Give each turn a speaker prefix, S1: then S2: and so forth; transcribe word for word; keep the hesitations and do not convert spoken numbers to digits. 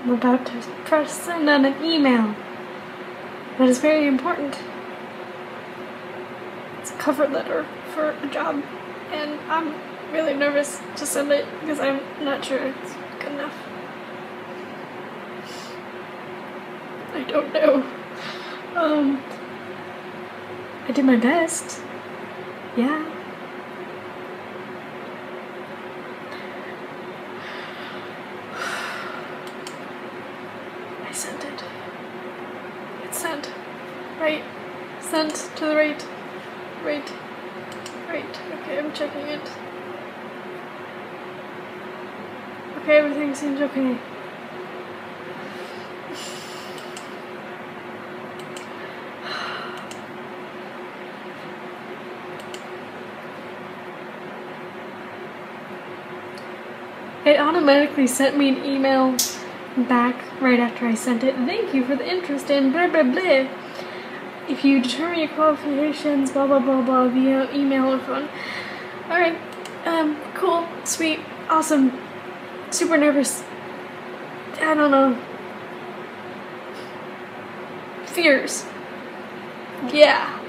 S1: I'm about to press send on an email. That is very important. It's a cover letter for a job, and I'm really nervous to send it because I'm not sure it's good enough. I don't know. Um, I did my best. Yeah. I sent it. It's sent. Right. Sent to the right. Right. Right. Okay, I'm checking it. Okay, everything seems okay. It automatically sent me an email back right after I sent it. Thank you for the interest in blah blah blah. If you determine your qualifications, blah blah blah blah via email or phone. Alright, um, cool, sweet, awesome, super nervous. I don't know. Fears. Yeah.